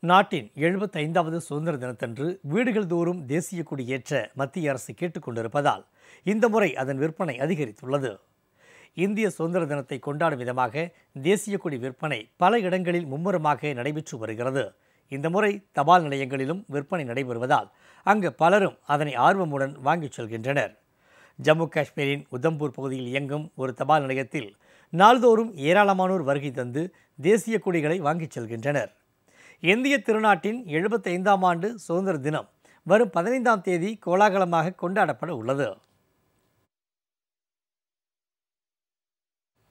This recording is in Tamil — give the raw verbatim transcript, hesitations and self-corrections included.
நாட்டின் எழுபத்தைந்தாவது சுதந்திர தினத்தன்று வீடுகள் தோறும் தேசிய கொடி ஏற்ற மத்திய அரசு கேட்டுக்கொண்டிருப்பதால் இந்த முறை அதன் விற்பனை அதிகரித்துள்ளது. இந்திய சுதந்திர தினத்தை கொண்டாடும் விதமாக தேசிய கொடி விற்பனை பல இடங்களில் மும்முரமாக நடைபெற்று வருகிறது. இந்த முறை தபால் நிலையங்களிலும் விற்பனை நடைபெறுவதால் அங்கு பலரும் அதனை ஆர்வமுடன் வாங்கிச் செல்கின்றனர். ஜம்மு காஷ்மீரின் உதம்பூர் பகுதியில் இயங்கும் ஒரு தபால் நிலையத்தில் நாள்தோறும் ஏராளமானோர் வருகை தந்து தேசிய கொடிகளை வாங்கிச் செல்கின்றனர். இந்திய திருநாட்டின் எழுபத்தைந்தாம் ஆண்டு சுதந்திர தினம் வரும் பதினைந்தாம் தேதி கோலாகலமாக கொண்டாடப்பட உள்ளது.